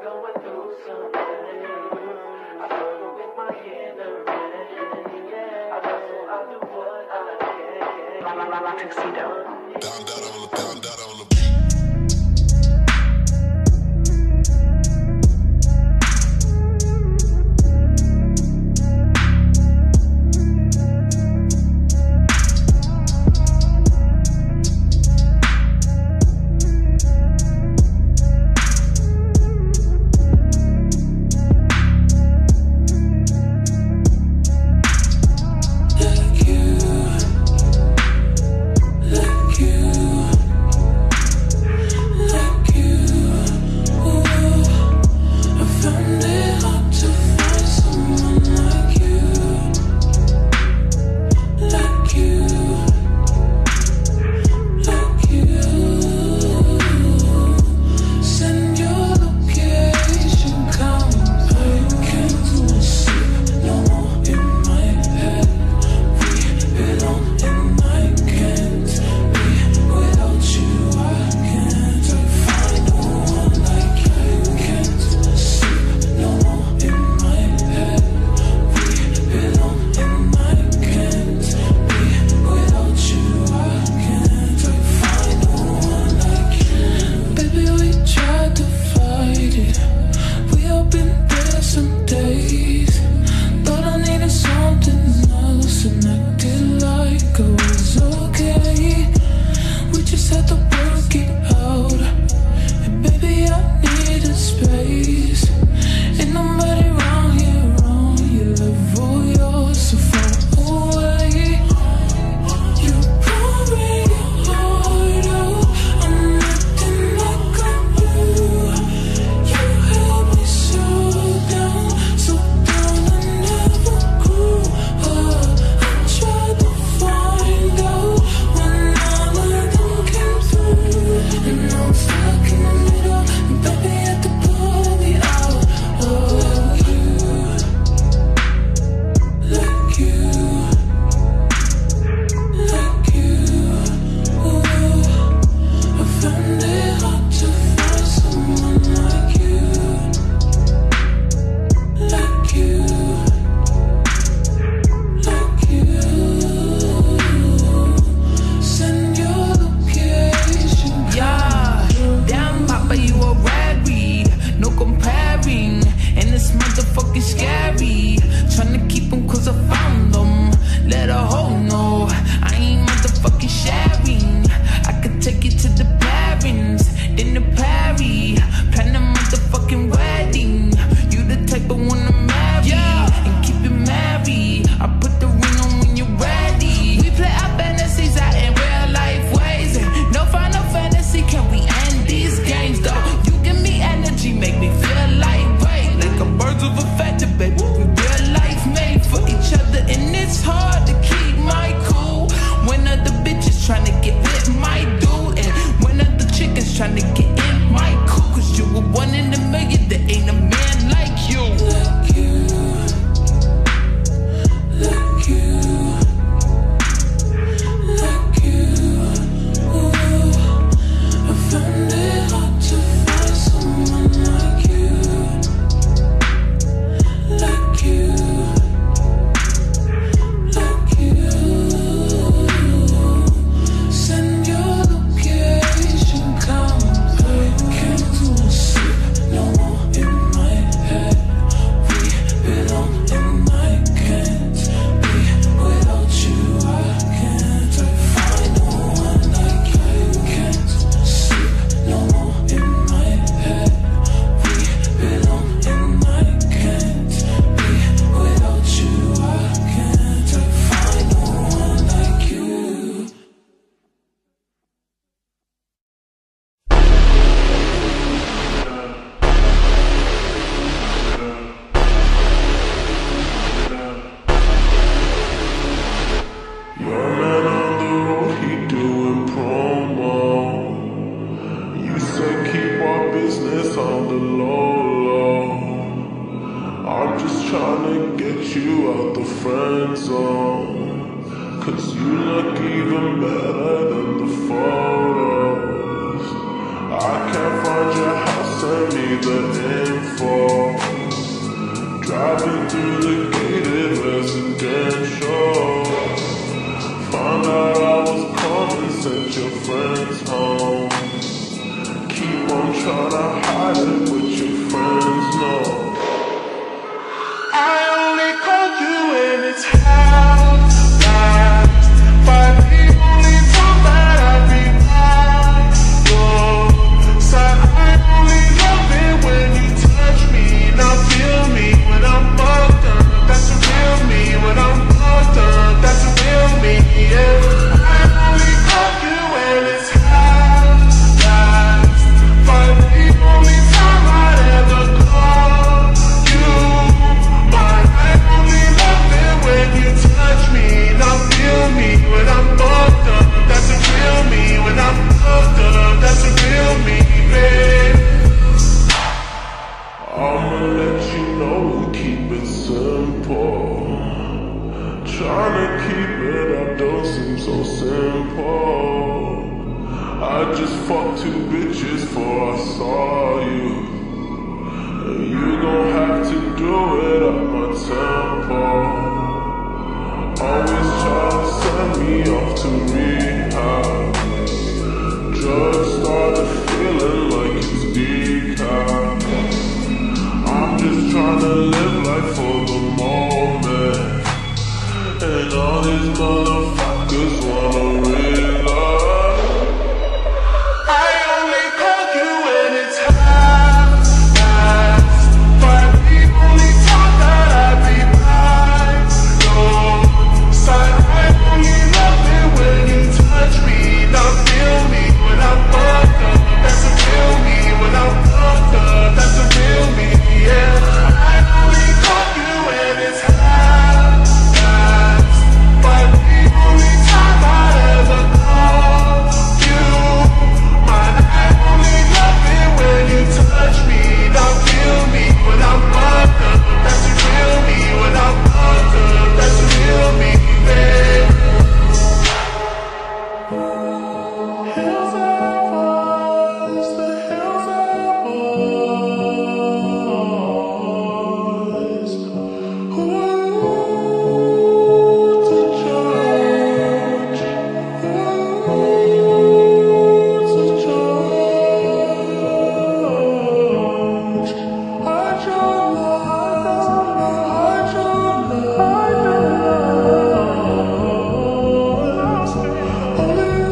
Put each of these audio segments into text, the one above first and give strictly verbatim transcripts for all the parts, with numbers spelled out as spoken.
going through something. I struggle with my inner man. Yeah, I hustle, I do what I can. Tuxedo. Down, down on the, down, down on the. friend zone. Cause you look even better than the photos. I can't find your house, send me the info. before. Driving through the gated residential. Found out I was coming, sent your friends home. Keep on trying to hide it, but your friends know. I only called you when it's half past five. The only time that I be by your side. I only love it when you touch me. Now feel me when I'm fucked up. That's the real me. When I'm fucked up, that's the real me. Yeah. I only call you when it's half past five. The only time I'd ever call you mine. I only love it when you touch me. Now feel me when I'm fucked up. That's the real me. When I'm fucked up, that's the real me, babe. I'ma let you know and keep it simple. Tryna keep it up don't seem so simple. I just fucked two bitches before I saw you. And you gon' have to do it at my tempo. Always try to send me off to rehab. Drugs started feeling like it's decaf. I'm just tryna live life for the moment. And all these motherfuckers wanna realize I only call you when it's half past five. The only time that I be by your side. I only love it when you touch me. Now feel me when I'm fucked up. That's the real me. When I'm fucked up, that's the real me. Yeah. I only call you when it's half past five. The only time I'd ever call you mine. I only love it when you touch me. Now feel me when I'm fucked up. That's the real me. When I'm fucked up, that's the real me, babe. Hills and valleys, the hills and valleys. Who are you to judge? Who are you to judge? I don't know, I don't know, I only you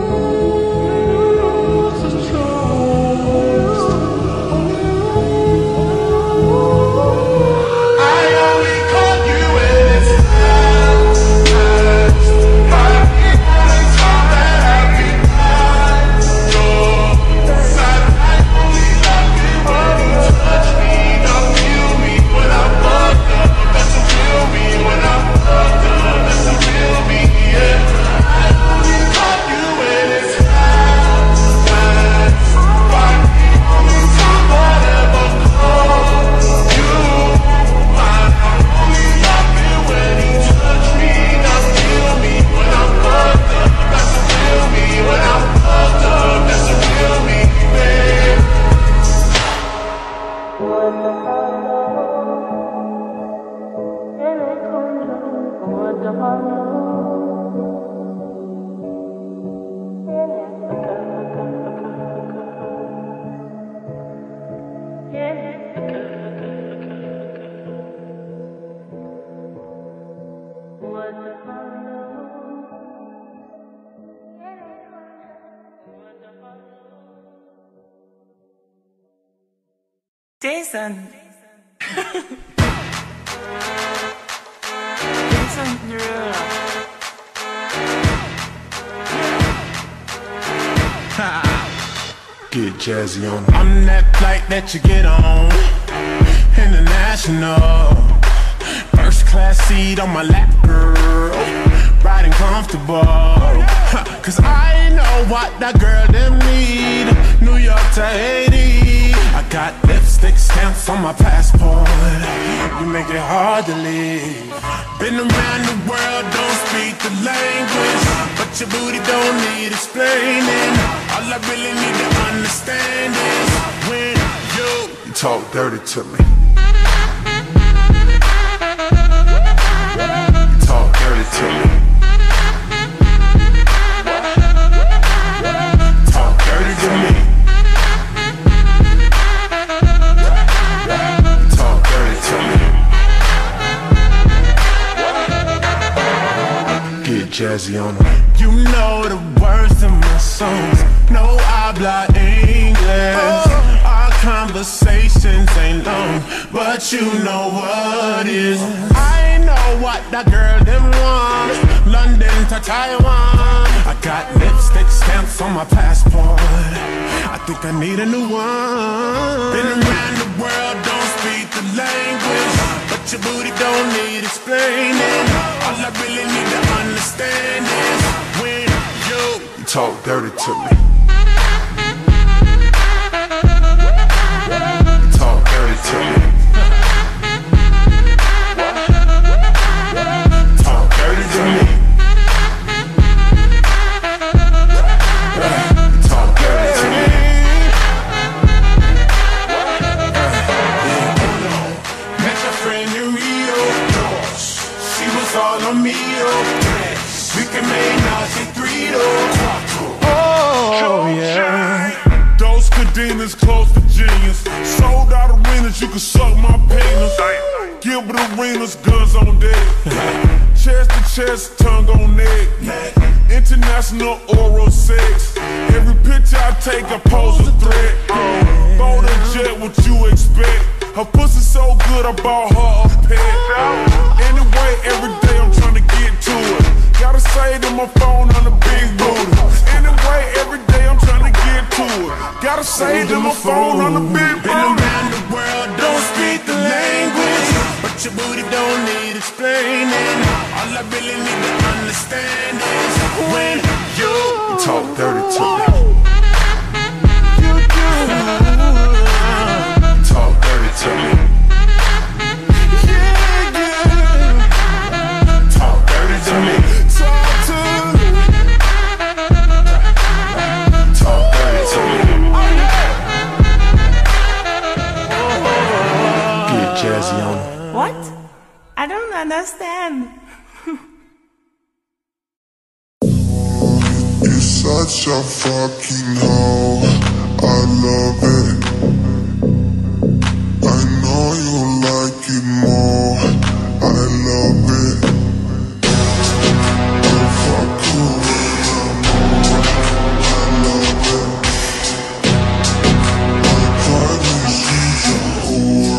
to trust. Only you. I only call you when it's half past five. The only time that I be by your side. I only love it when you touch me. Now feel me when I'm fucked up. That's the real me. When I'm fucked up, that's the real me. Yeah. I only call you when it's half past five. The only time I'd ever call you mine. I only love it when you touch me. Now feel me when I'm fucked up. That's the real me. When I'm fucked up, that's the real me, babe. Jason. Jason Derulo. Get jazzy on it. I'm that flight that you get on, international. First class seat on my lap, girl. Riding comfortable. Cause I know what that girl them need. New York to Haiti. I got lipstick stamps on my passport. You make it hard to leave. Been around the world, don't speak the language, but your booty don't need explaining. All I really need to understand is when you, You talk dirty to me. jazzy on them. You know the words of my songs. No habla English. Our conversations ain't long, but you know what is. I know what that girl them want. London to Taiwan. I got lipstick stamps on my passport. I think I need a new one. Been around the world, don't speak the language, but your booty don't need explaining. All I really need to understand is when you talk dirty to me. You talk dirty to me. Talk dirty to me. Talk dirty to me. Met your friend in Rio. She was all on me, oh. We can make Nazi three, oh. Oh, yeah. Those cadenas close to genius. Sold out arenas, you can suck my penis. Gilbert Arenas, guns on deck. Chest to chest, tongue on neck. International oral sex. Every picture I take, I pose a threat. Bold and jet, what you expect? Her pussy so good, I bought her a pet. Anyway, every day I'm trying to get to it. Gotta say to my phone on the big booty. Anyway, every day I'm trying to get to it. Gotta say to my phone on the big booty. Been around the world, don't speak the language, but your booty don't need explaining. All I really need to understand is when you talk dirty to me. You do. Talk dirty to me. Yeah, yeah. Talk dirty to me. Talk to me. Talk dirty to me. Get jazzy on it. What? I don't understand. You're such a fucking hoe. I love it. I know you like it more. I love it. I fuck you when I'm more. I love it. I probably she's a whore.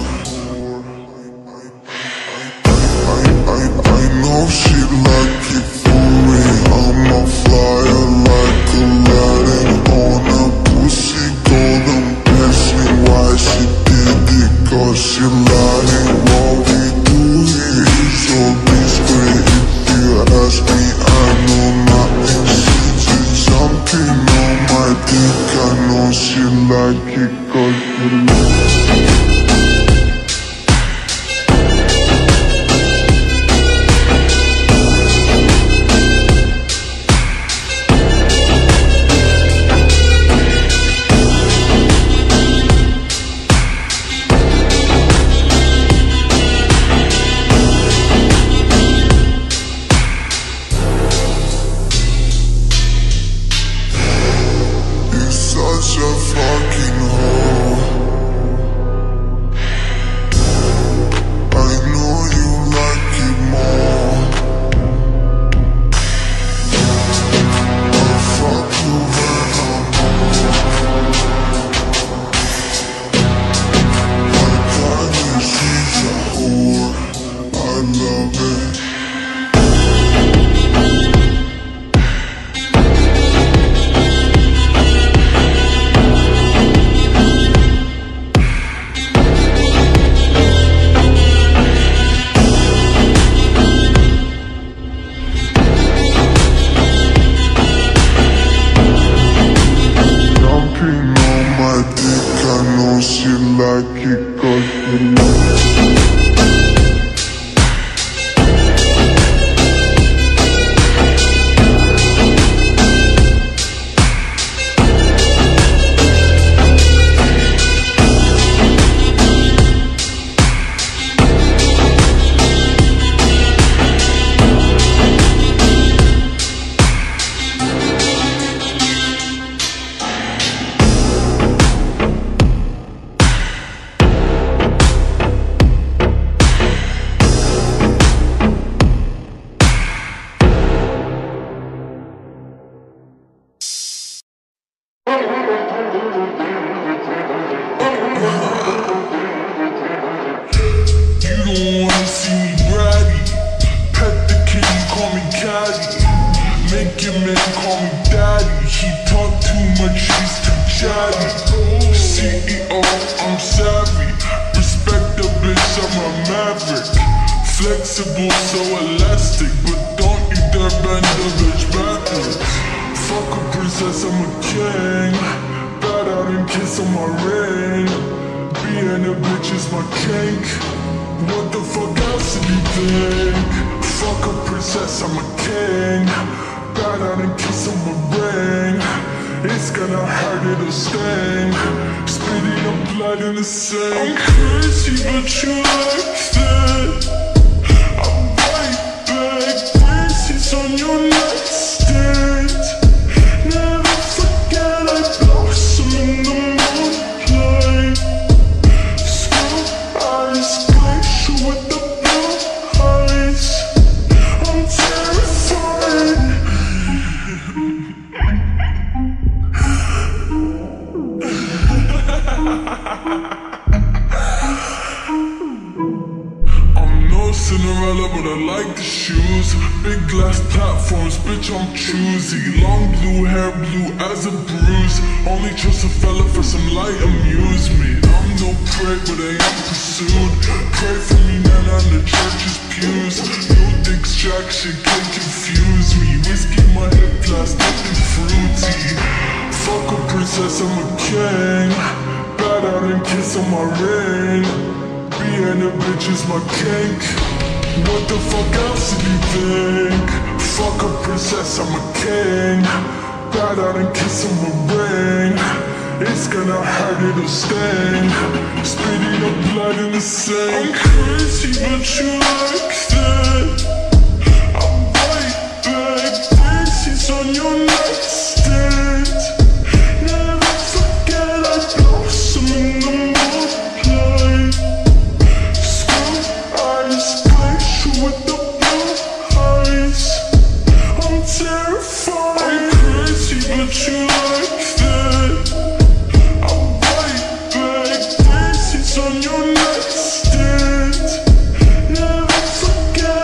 I, I, I know she like it for me. I'm a flyer like Aladdin on a pussy golden blessing. Why she did it? Cause she lying. What we do here is so discreet. If you ask me, I know nothing. She just something on my dick. I know she like it cause she like it. Such a fucking hoe. I know you like it more. I fuck you when I'm more. I probably she's a whore. I love it. Jumping on my dick, I know she like it cause she like it. flexible, so elastic, but don't you dare bend the bitch backwards. Fuck a princess, I'm a king. Bad out and kiss on my ring. Being a bitch is my kink. What the fuck else did you think? Fuck a princess, I'm a king. Bad out and kiss on my ring. It's gonna hurt, it'll sting. Spitting up blood in the sink. I'm crazy, but you like that. I'm right back. Fancies on your nightstand. Never forget I blossom in the moonlight. Screw eyes, glacier with the blue eyes. I'm terrified. I'm no Cinderella, but I like the shoes. Big glass platforms, bitch, I'm choosy. Long blue hair, blue as a bruise. Only trust a fella for some light amusement. I'm no prey, but I am pursued. Pray for me, none on the church's pews. No distraction can confuse me. Whiskey my hip glass, nothing fruity. Fuck a princess, I'm a king. Bad out and kiss on my ring. Being a bitch is my kink. What the fuck else did you think? Fuck a princess, I'm a king. Bad out and kiss on my ring. It's gonna hurt, it'll sting. Spitting up blood in the sink. I'm crazy, but you like that. I'm right back. Fancies on your nightstand. Never forget I blossom in the moonlight. Screw eyes, glacier with the blue eyes. I'm terrified. I'm crazy, but you like that. I'm right back. Fancies on your nightstand. Never forget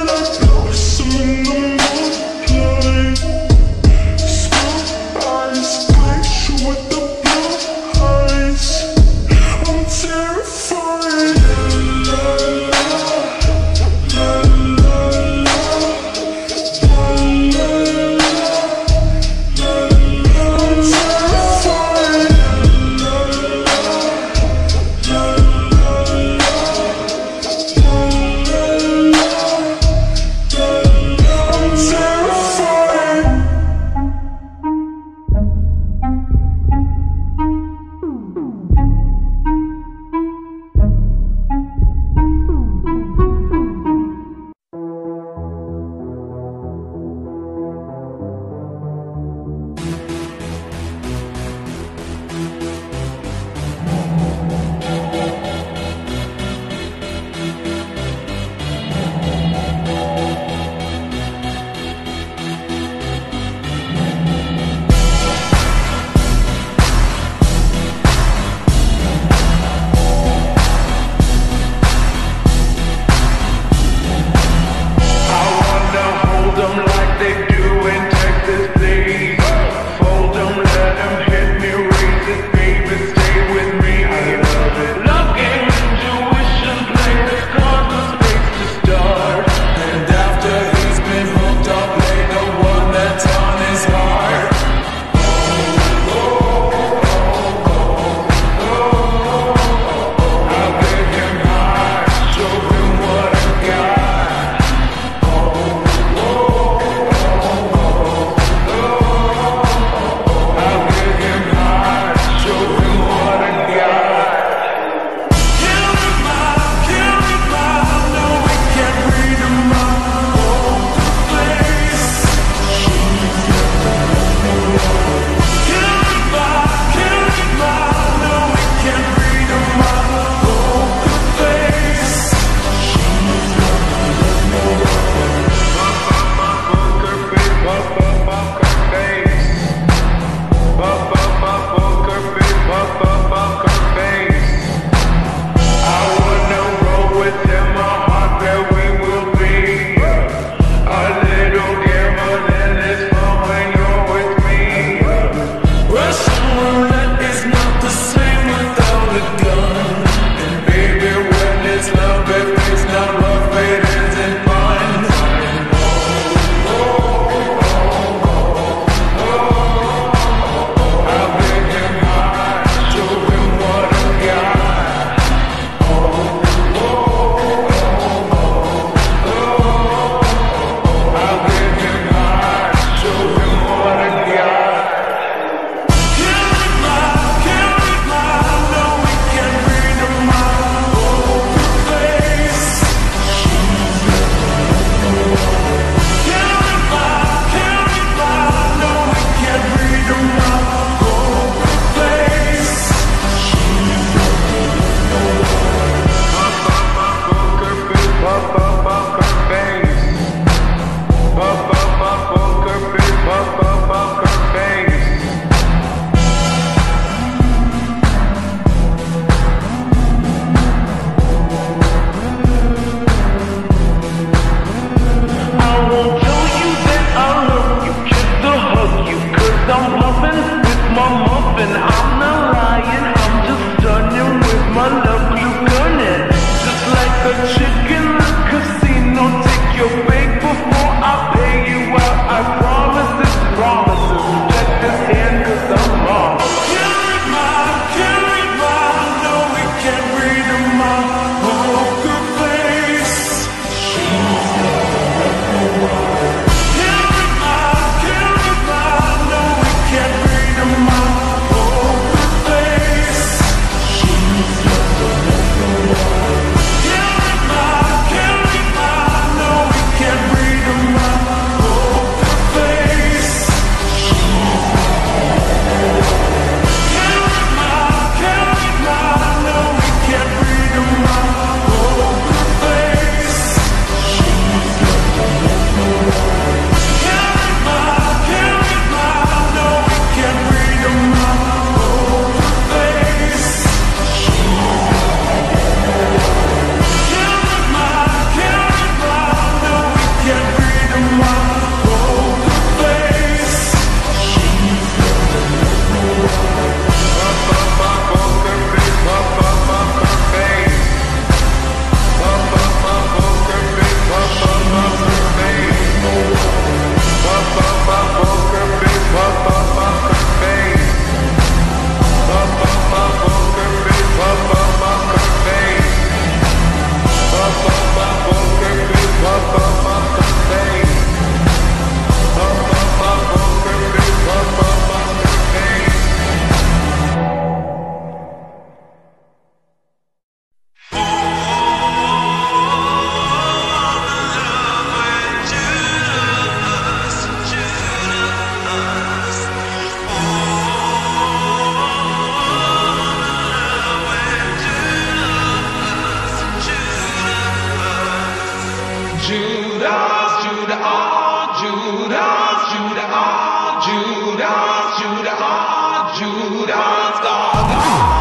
Judas, Judah, oh, Judas, Judah, oh, Judas, Judah, oh, Judas, God, God.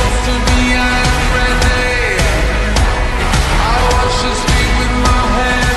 Just speak with my hands.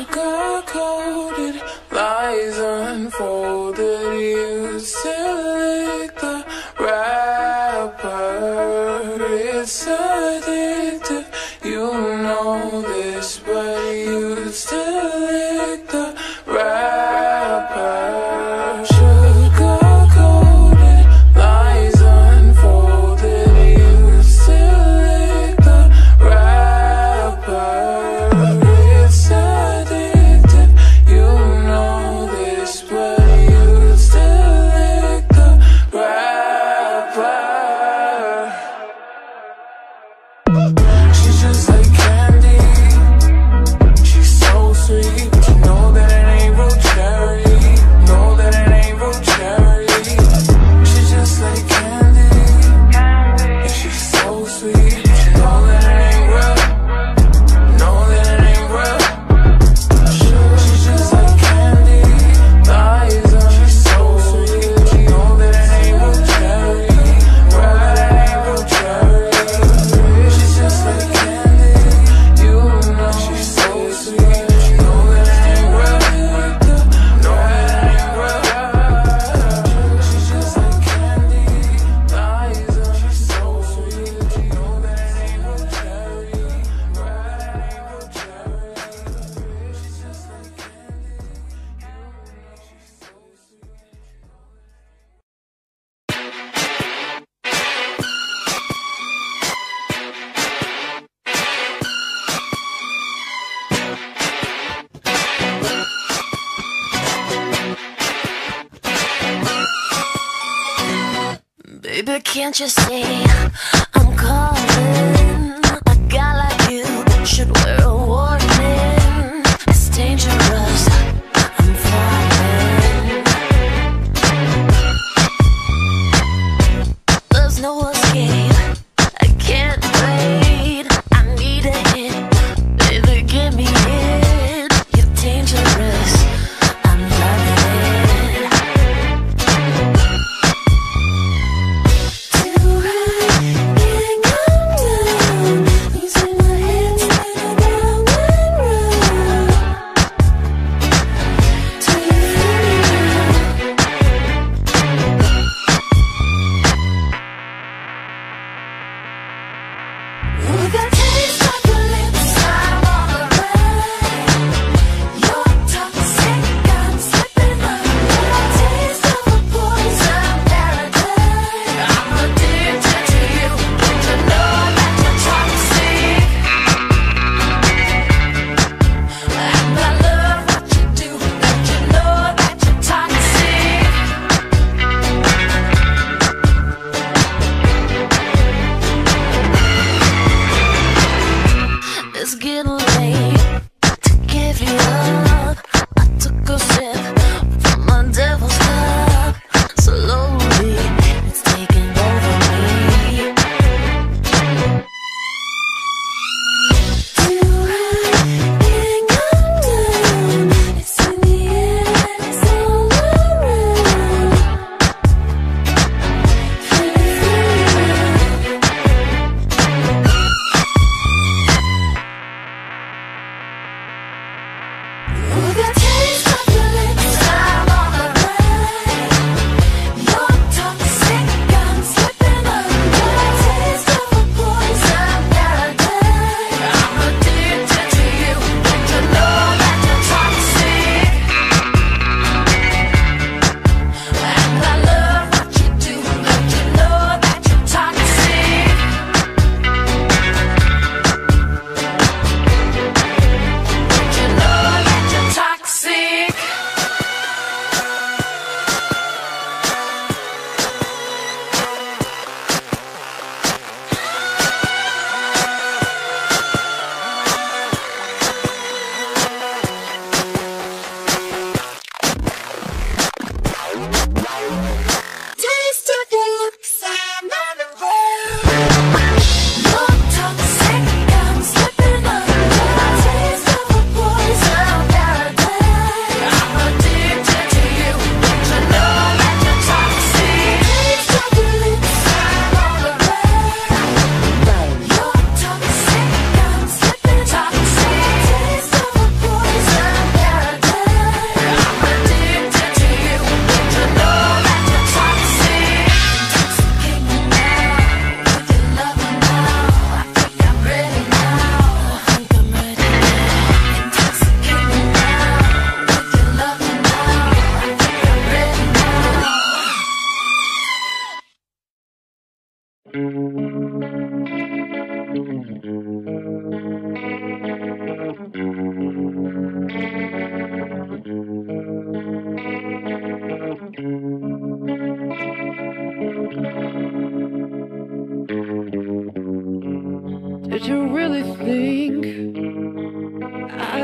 Sugar-coated lies unfolded. You still lick the wrapper. It's addictive, you know this, but you still lick the wrapper. Sugar-coated lies unfolded. You still lick the wrapper. It's addictive, you know this, but you still lick the wrapper. She's just like candy. She's so sweet, but you know that it ain't real cherry. Know that it ain't real cherry. She's just like candy. And she's so sweet, but you know that it ain't real. Know that it ain't real. She's just like candy. Lies on. She's so sweet, but you know that it ain't real cherry. Know that it ain't real cherry. She's just like candy. You know she's so sweet, but you know that it ain't real. Know that it ain't real. She's just like candy. Lies on. She's so sweet, but you know that it ain't real cherry. Know that it ain't real cherry. She's just like candy. You know she's so sweet. Baby, can't you see I'm calling? A guy like you should wear a warning. It's dangerous, I'm falling. There's no escape, I can't wait. I need a hit, baby, give me it. You're dangerous, I'm loving it. To ride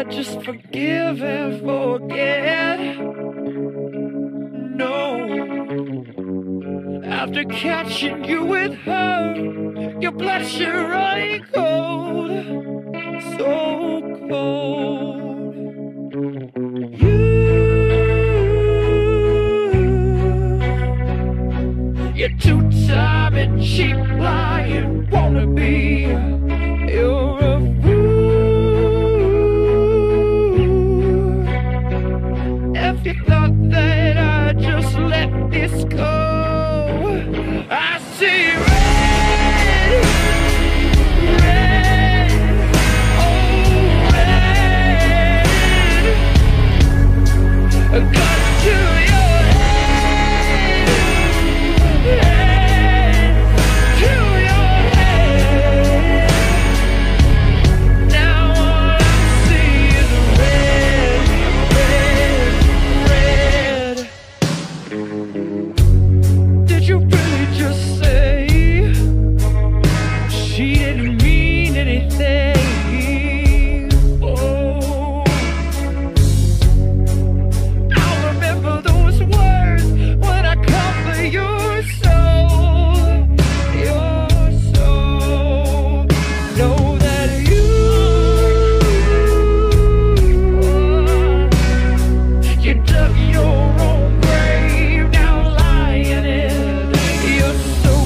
I just forgive and forget. No, after catching you with her, your blood should running cold, so cold. You, you're two-time and cheap lying wannabe. You're a if you thought that I'd just let this go, I see red, red, oh red. A gun to your head, head, to your head. Now all I see is red, red. Did you really just say she didn't mean anything? Oh, I'll remember those words when I cover your soul, your soul. Know that you, you dug your own grave, now lying in it. You're so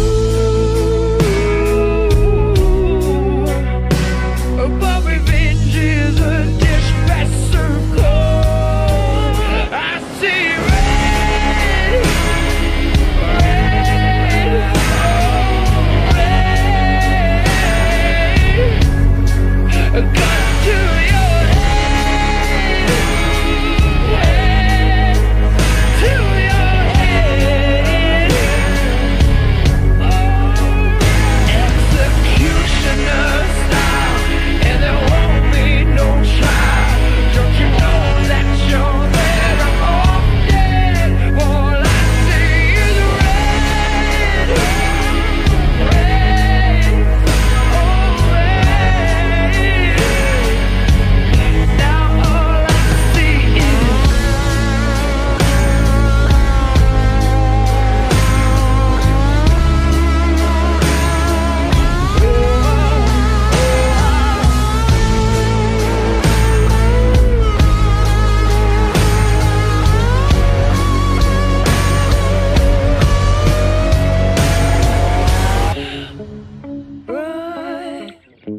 cool, but revenge is a dish best served cold. I see red, red, oh red. A gun to your head, head, to your head. Oh, executioner style, and there won't be no trial. Don't you know that you're better off dead? All I see is red, red, oh red. Now all I see is right,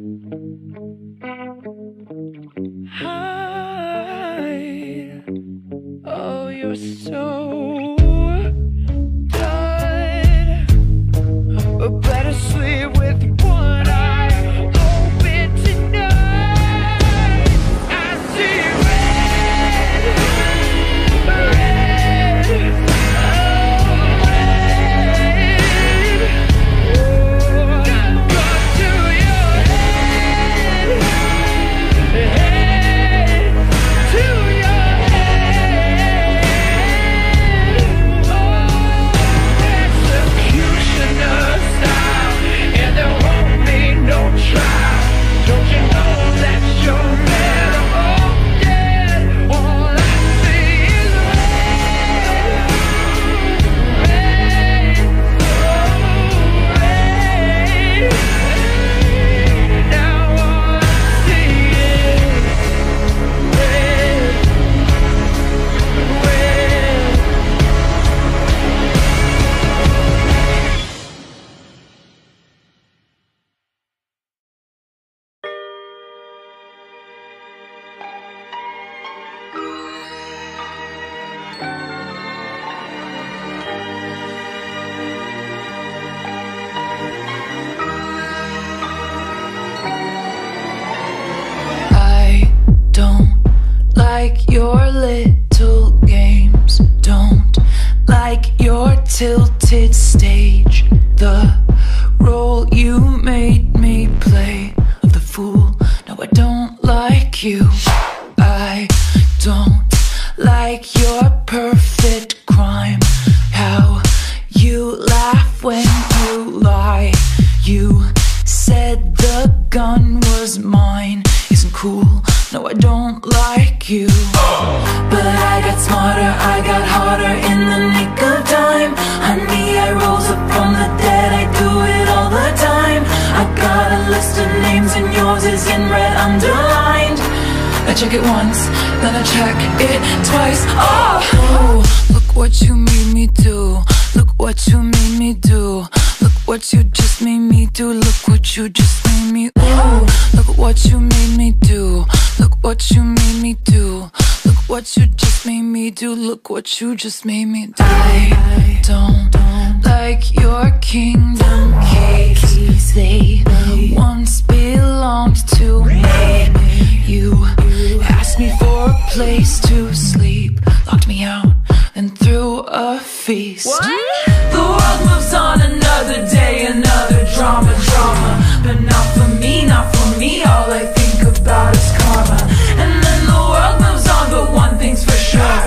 hide. Oh, you're so done. Better sleep with one eye open tonight. I see red, red, oh red. Gun to your head, head, to your head. Oh, executioner style, and there won't be no trial. Don't you know that you're better off dead? All I see is red, red, oh red. Now all I see is red, red. I don't like your little games, don't like your tilted stage, the role you made me play of the fool. No, I don't like you. I don't like your perfect crime, how you laugh when you lie. You said the gun was mine. Isn't cool. No, I don't like you. But I got smarter, I got harder in the nick of time. Honey, I rose up from the dead, I do it all the time. I got a list of names and yours is in red underlined. I check it once, then I check it twice. Oh, oh, look what you made me do. Look what you made me do. Look what you just made me do. Look what you just made me. Ooh, look what you made me do. Look what you made me do. Look what you just made me do. Look what you just made me do. I don't like your kingdom keys. They once belonged to me. You asked me for a place to sleep, locked me out, and threw a feast. What? The world moves on, another day, another drama, drama. But not for me, not for me, all I think about is karma. And then the world moves on, but one thing's for sure,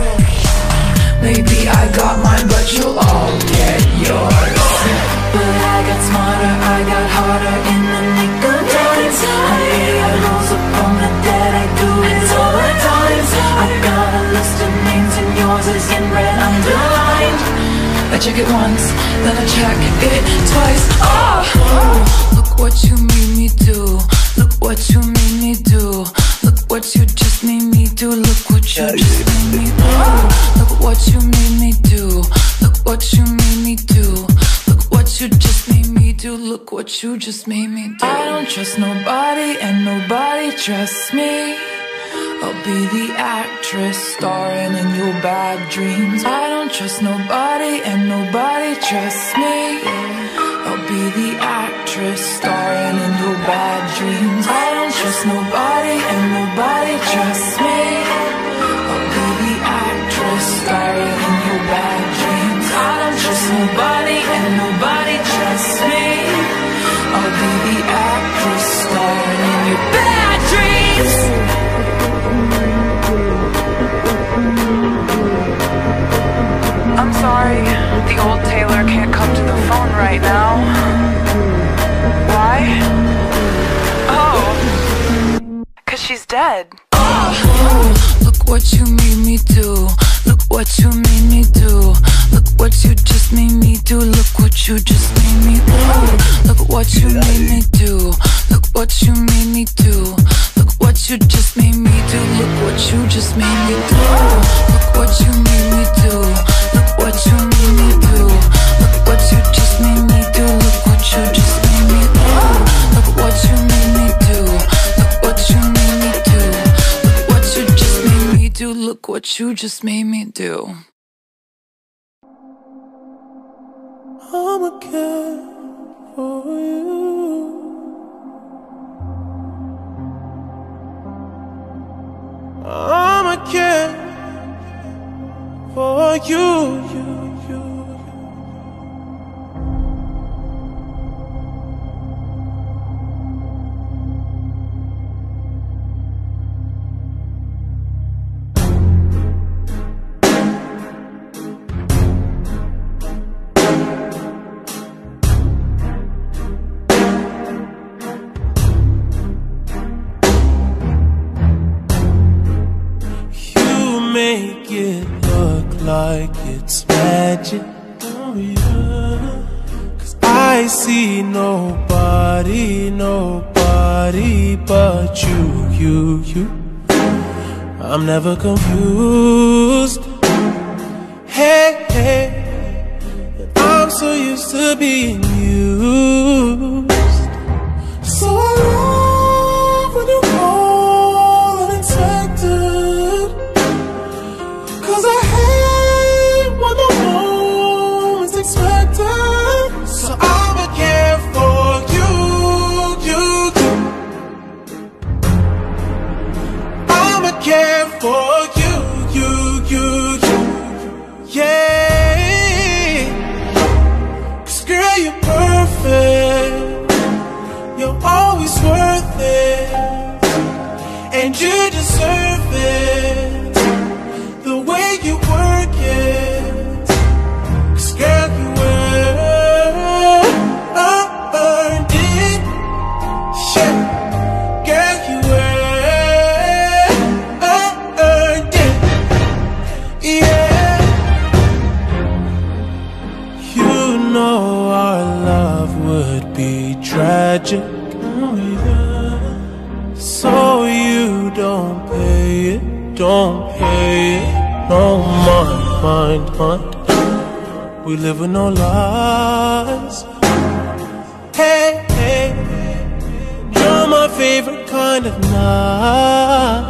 maybe I got mine, but you'll all get yours. But I got smarter, I got harder in the nick of time. Honey, I rose up from the dead, I do it all the time. I got a list of names and yours is in red underlined. I check it once, then I check it twice. Oh, oh, look what you made me do. Look what you made me do. Look what you just made me do. Look what you just made me do. Look what you made me do. Look what you made me do. Look what you just made me do. Look what you just made me do. I don't trust nobody and nobody trusts me. I'll be the actress starring in your bad dreams. I don't trust nobody and nobody trusts me. I'll be the actress starring in your bad dreams. I don't trust nobody and nobody trusts me. I'll be the actress starring in your bad dreams. I don't trust nobody and nobody trusts me. I'll be the actress starring in your bad dreams. I'm sorry, the old Taylor can't come to the phone right now. Why? Oh, 'cause she's dead. Oh, look what you made me do. Look what you made me do. Look what you just made me do. Look what you just made me do. Look what you made me do. Look what you made me do. Look what you just made me do. Look what you just made me do. Look what you made me do. Look what you made me do. Look what you just made me do. Look what you just made me do. Look what you made me do. Look what you made me do. Look what you just made me do. Look what you just made me do. I'ma care for you. I'ma care for you, you, you. Make it look like it's magic, oh yeah. 'Cause I see nobody, nobody but you, you, you. I'm never confused. Hey, hey, I'm so used to being used. So I love when you call unexpected, 'cause I hate when the moment's expected. So I'ma care for you, you, you. I'ma care for you, you, you, you. Yeah. 'Cause girl, you're perfect. You're always worth it, and you deserve it. The way you work it, 'cause girl, you earned it. Yeah, girl, you earned it, don't pay it, no mind, mind, mind. We live with no lies. Hey, hey, you're my favorite kind of night.